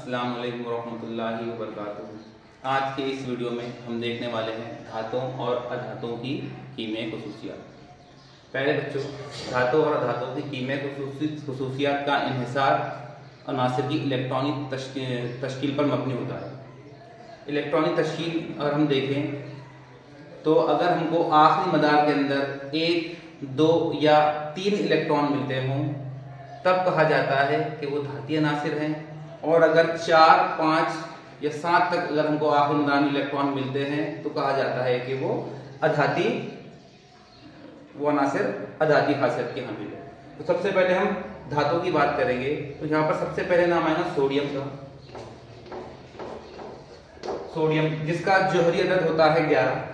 अस्सलाम वालेकुम रहमतुल्लाहि व बरकातुहू। आज के इस वीडियो में हम देखने वाले हैं धातुओं और अधातुओं की कीमियाई खुसूसियात। पहले बच्चों, धातु और अधातुओं की कीमियाई खुसूसियात का इन्हिसार अनासिर की इलेक्ट्रॉनिक तश्कील पर मबनी होता है। इलेक्ट्रॉनिक तश्कील अगर हम देखें तो अगर हमको आखिरी मदार के अंदर 1, 2 या 3 इलेक्ट्रॉन मिलते हों तब कहा जाता है कि वो धातीय अनासिर हैं, और अगर 4, 5 या 7 तक अगर हमको आखिरी मदार में इलेक्ट्रॉन मिलते हैं तो कहा जाता है कि वो अनासिर अधाती खासियत के हामिल है। तो सबसे पहले हम धातु की बात करेंगे तो यहाँ पर सबसे पहले नाम आएगा सोडियम का। सोडियम जिसका जोहरी अदद होता है 11।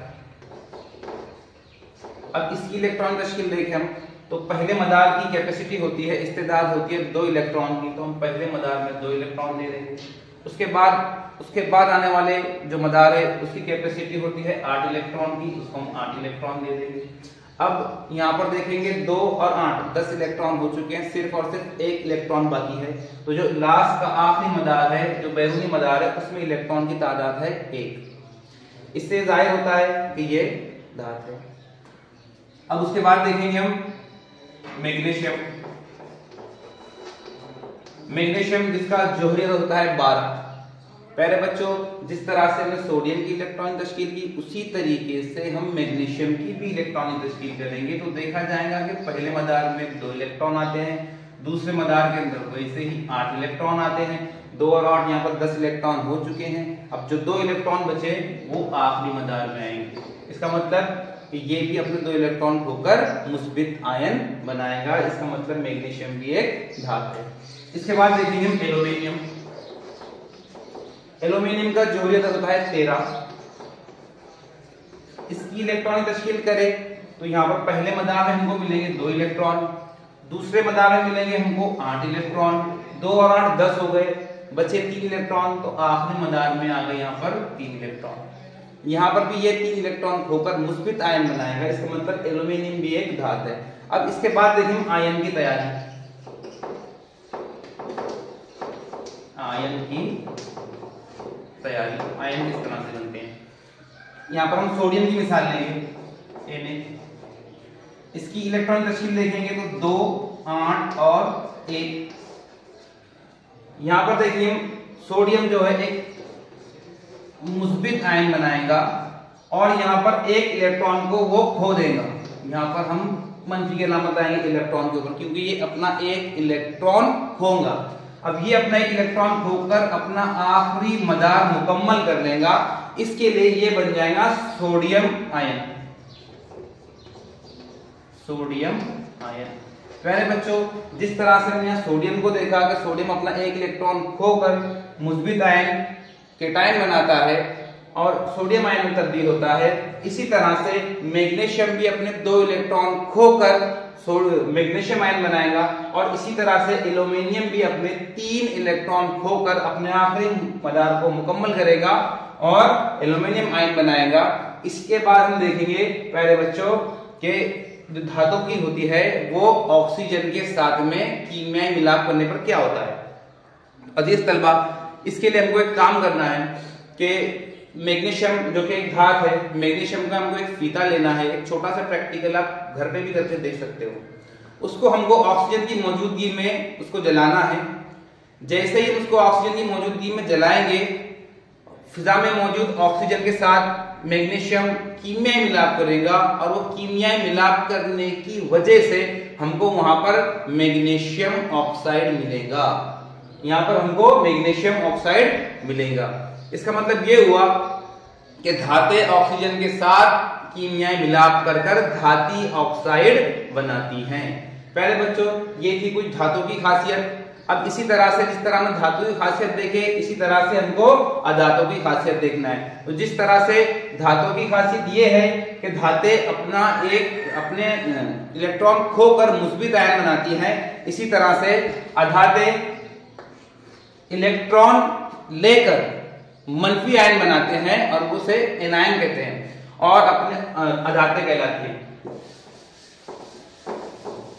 अब इसकी इलेक्ट्रॉन तश्कील देखें हम तो पहले मदार की कैपेसिटी होती है, इस्तेदाद होती है 2 इलेक्ट्रॉन की, तो हम पहले मदार में 2 इलेक्ट्रॉन दे देंगे। उसके बाद आने वाले जो मदार है उसकी कैपेसिटी होती है 8 इलेक्ट्रॉन की, उसको हम 8 इलेक्ट्रॉन दे देंगे। अब यहाँ पर देखेंगे 2 और 8 10 इलेक्ट्रॉन हो चुके हैं, सिर्फ और सिर्फ 1 इलेक्ट्रॉन बाकी है। तो जो लास्ट का आखिरी मदार है, जो बैरूनी मदार है, उसमें इलेक्ट्रॉन की तादाद है 1। इससे जाहिर होता है कि ये धातु है। अब उसके बाद देखेंगे हम मैग्नीशियम। मैग्नीशियम जिसका जोहरी अदद होता है 12। पहले बच्चों, जिस तरह से हमने सोडियम की इलेक्ट्रॉनिक तश्कील की उसी तरीके से हम मैग्नीशियम की भी इलेक्ट्रॉनिक तश्कील करेंगे। तो देखा जाएगा कि पहले मदार में 2 इलेक्ट्रॉन आते हैं, दूसरे मदार के अंदर वैसे ही 8 इलेक्ट्रॉन आते हैं। 2 और 8 यहाँ पर 10 इलेक्ट्रॉन हो चुके हैं। अब जो 2 इलेक्ट्रॉन बचे वो आखिरी मदार में आएंगे। इसका मतलब कि ये भी अपने 2 इलेक्ट्रॉन खोकर मुस्बित आयन बनाएगा। इसका मतलब मैग्नीशियम भी एक धातु है। इसके बाद देखेंगे हम एल्यूमीनियम। एल्यूमीनियम का जोहरी अदद होता है 13। इसकी इलेक्ट्रॉनिक तश्कील करें तो यहाँ पर पहले मदार में हमको मिलेंगे 2 इलेक्ट्रॉन, दूसरे मदार में मिलेंगे हमको 8 इलेक्ट्रॉन। 2 और 8 10 हो गए, बचे 3 इलेक्ट्रॉन, तो आखिरी मदार में आ गए यहाँ पर 3 इलेक्ट्रॉन। यहाँ पर भी ये 3 इलेक्ट्रॉन खोकर मुस्बित आयन बनाएगा। इसका मतलब एल्यूमीनियम भी एक धातु है। अब इसके बाद देखिए आयन की तैयारी। आयन किस तरह से बनते हैं, यहाँ पर हम सोडियम की मिसाल लेंगे Na। इसकी इलेक्ट्रॉनिक तश्कील देखेंगे तो 2, 8 और 1। यहाँ पर देखिए सोडियम जो है एक मुस्बित आयन बनाएगा और यहाँ पर 1 इलेक्ट्रॉन को वो खो देगा। यहाँ पर हम मंफी के अलामत आएंगे इलेक्ट्रॉन के ऊपर, क्योंकि ये अपना 1 इलेक्ट्रॉन खोगा। अब ये अपना 1 इलेक्ट्रॉन खोकर अपना आखिरी मदार मुकम्मल कर लेगा। इसके लिए ये बन जाएगा सोडियम आयन। Sodium ion. पहले बच्चों, जिस तरह से हमने यहाँ सोडियम को देखा कि सोडियम अपना 1 इलेक्ट्रॉन खोकर मुस्बित आयन केटायन बनाता है और सोडियम आयन में तब्दील होता है, इसी तरह से मैग्नीशियम भी अपने 2 इलेक्ट्रॉन खोकर मैग्नीशियम आयन बनाएगा, और इसी तरह से एल्यूमीनियम भी अपने 3 इलेक्ट्रॉन खोकर अपने आखिरी मदार को मुकम्मल करेगा और एल्यूमीनियम आयन बनाएगा। इसके बाद हम देखेंगे पहले बच्चों के जो धातु की होती है वो ऑक्सीजन के साथ में कीमियाई मिलाप करने पर क्या होता है। अजीज तलबा, इसके लिए हमको एक काम करना है कि मैग्नीशियम जो कि एक धातु है, मैग्नीशियम का हमको एक फीता लेना है। एक छोटा सा प्रैक्टिकल आप घर पे भी करके देख सकते हो। उसको हमको ऑक्सीजन की मौजूदगी में उसको जलाना है। जैसे ही उसको ऑक्सीजन की मौजूदगी में जलाएंगे, फिजा में मौजूद ऑक्सीजन के साथ मैग्नीशियम कीमियाई मिलाप करेगा, और वो कीमियाई मिलाप करने की वजह से हमको वहां पर मैग्नीशियम ऑक्साइड मिलेगा। यहाँ पर हमको मैग्नीशियम ऑक्साइड मिलेगा। इसका मतलब ये हुआ कि धातें ऑक्सीजन के साथ कीमियाई मिलाप कर धाती ऑक्साइड बनाती हैं। पहले बच्चों, ये थी कुछ धातु की खासियत। अब इसी तरह से जिस तरह हमने धातु की खासियत देखे, इसी तरह से हमको अधातु की खासियत देखना है। तो जिस तरह से धातु की खासियत ये है कि धातें अपने इलेक्ट्रॉन खोकर मुस्बित आयन बनाती हैं, इसी तरह से अधातें इलेक्ट्रॉन लेकर मनफी आयन बनाते हैं और उसे एनायन कहते हैं और अपने अधातें कहलाती हैं।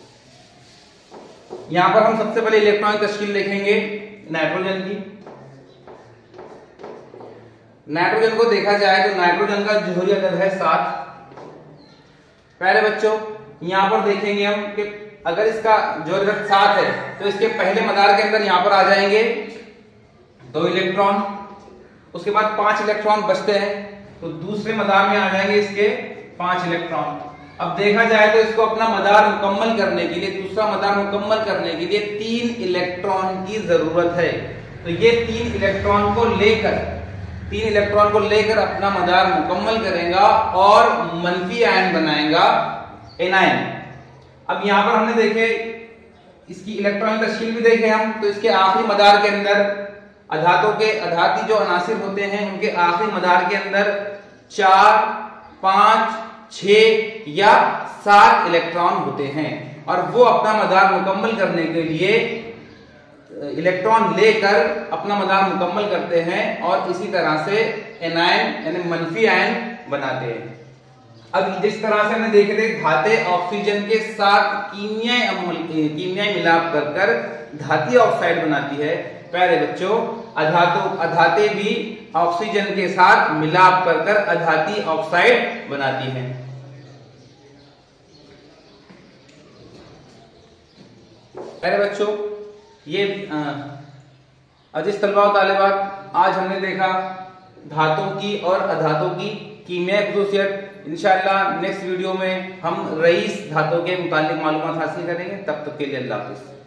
यहां पर हम सबसे पहले इलेक्ट्रॉनिक तश्कील देखेंगे नाइट्रोजन की। नाइट्रोजन को देखा जाए तो नाइट्रोजन का जोहरी अदद है 7। पहले बच्चों यहाँ पर देखेंगे हम कि अगर इसका जोहरी अदद 7 है तो इसके पहले मदार के अंदर यहाँ पर आ जाएंगे 2 इलेक्ट्रॉन, उसके बाद 5 इलेक्ट्रॉन बचते हैं तो दूसरे मदार में आ जाएंगे इसके 5 इलेक्ट्रॉन। अब देखा जाए तो इसको अपना मदार मुकम्मल करने के लिए, दूसरा मदार मुकम्मल करने के लिए 3 इलेक्ट्रॉन की जरूरत है। तो ये 3 इलेक्ट्रॉन को लेकर अपना मदार मुकम्मल करेगा और मनफी आयन बनाएगा एनायन। अब यहां पर हमने देखे इसकी इलेक्ट्रॉनिक तश्कील भी देखे हम, तो इसके आखिरी मदार के अंदर अधाती जो अनासिर होते हैं उनके आखिरी मदार के अंदर 4, 5, 6 या 7 इलेक्ट्रॉन होते हैं और वो अपना मदार मुकम्मल करने के लिए इलेक्ट्रॉन लेकर अपना मदार मुकम्मल करते हैं और इसी तरह से एनायन यानी मनफी आयन बनाते हैं। अब जिस तरह से हमने देखे थे धातें ऑक्सीजन के साथ कीमियाई मिलाप कर धाती ऑक्साइड बनाती है, प्यारे बच्चों अधाते भी ऑक्सीजन के साथ मिलाप कर अधाती ऑक्साइड बनाती है। प्यारे बच्चों ये अजीज तलबा व तालिबात, आज हमने देखा धातुओं की और अधातों की कीमियाई खुसूसियत। इंशाअल्लाह नेक्स्ट वीडियो में हम रईस धातु के मुतालिक मालूमात हासिल करेंगे। तब तक के लिए अल्लाह हाफिज।